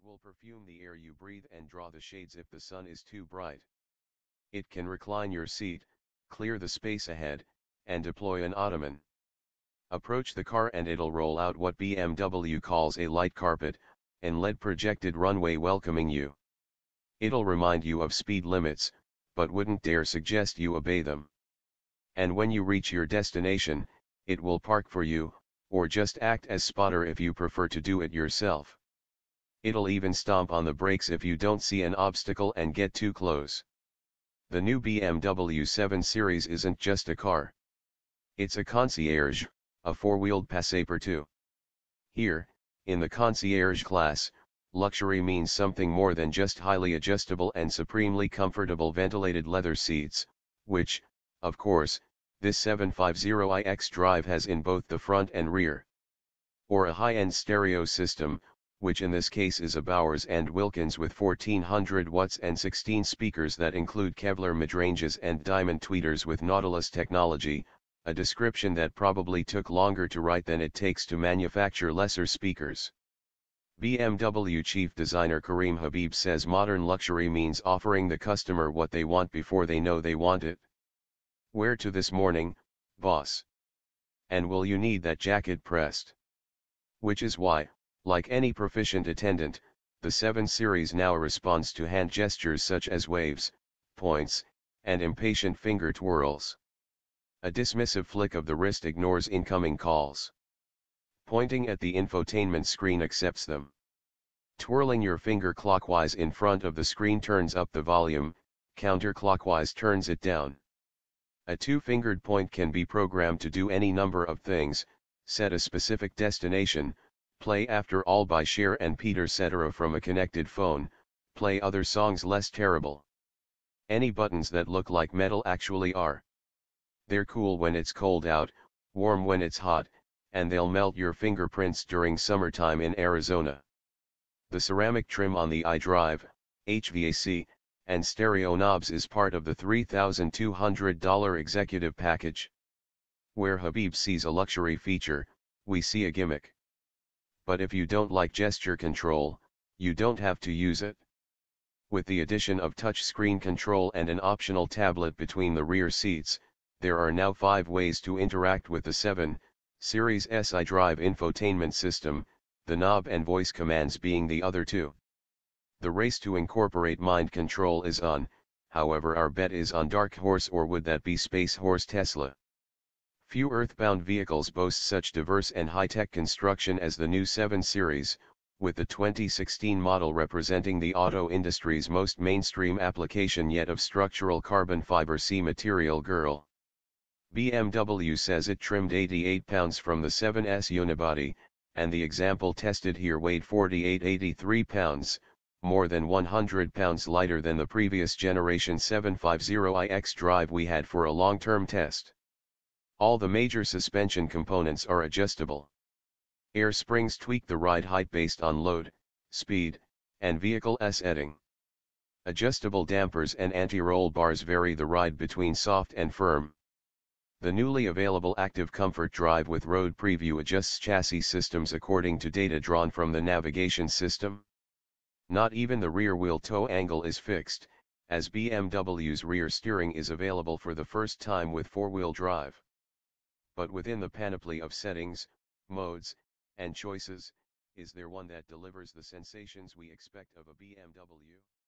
It will perfume the air you breathe and draw the shades if the sun is too bright. It can recline your seat, clear the space ahead, and deploy an ottoman. Approach the car and it'll roll out what BMW calls a light carpet, an LED projected runway welcoming you. It'll remind you of speed limits, but wouldn't dare suggest you obey them. And when you reach your destination, it will park for you, or just act as spotter if you prefer to do it yourself. It'll even stomp on the brakes if you don't see an obstacle and get too close. The new BMW 7 Series isn't just a car. It's a concierge, a four-wheeled passepartout. Here, in the concierge class, luxury means something more than just highly adjustable and supremely comfortable ventilated leather seats, which, of course, this 750iX Drive has in both the front and rear. Or a high-end stereo system, which in this case is a Bowers & Wilkins with 1400 watts and 16 speakers that include Kevlar midranges and diamond tweeters with Nautilus technology, a description that probably took longer to write than it takes to manufacture lesser speakers. BMW chief designer Karim Habib says modern luxury means offering the customer what they want before they know they want it. Where to this morning, boss? And will you need that jacket pressed? Which is why, like any proficient attendant, the 7 Series now responds to hand gestures such as waves, points, and impatient finger twirls. A dismissive flick of the wrist ignores incoming calls. Pointing at the infotainment screen accepts them. Twirling your finger clockwise in front of the screen turns up the volume, counterclockwise turns it down. A two-fingered point can be programmed to do any number of things: set a specific destination, play After All by Cher and Peter Cetera from a connected phone, play other songs less terrible. Any buttons that look like metal actually are. They're cool when it's cold out, warm when it's hot, and they'll melt your fingerprints during summertime in Arizona. The ceramic trim on the iDrive, HVAC, and stereo knobs is part of the $3,200 executive package. Where Habib sees a luxury feature, we see a gimmick. But if you don't like gesture control, you don't have to use it. With the addition of touchscreen control and an optional tablet between the rear seats, there are now 5 ways to interact with the 7 Series iDrive infotainment system, the knob and voice commands being the other 2. The race to incorporate mind control is on, however our bet is on Dark Horse, or would that be Space Horse Tesla? Few earthbound vehicles boast such diverse and high-tech construction as the new 7 Series, with the 2016 model representing the auto industry's most mainstream application yet of structural carbon fiber C material girl. BMW says it trimmed 88 pounds from the 7's unibody, and the example tested here weighed 48-83 pounds, more than 100 pounds lighter than the previous generation 750iX Drive we had for a long-term test. All the major suspension components are adjustable. Air springs tweak the ride height based on load, speed, and vehicle setting. Adjustable dampers and anti-roll bars vary the ride between soft and firm. The newly available Active Comfort Drive with Road Preview adjusts chassis systems according to data drawn from the navigation system. Not even the rear wheel toe angle is fixed, as BMW's rear steering is available for the first time with 4-wheel drive. But within the panoply of settings, modes, and choices, is there one that delivers the sensations we expect of a BMW?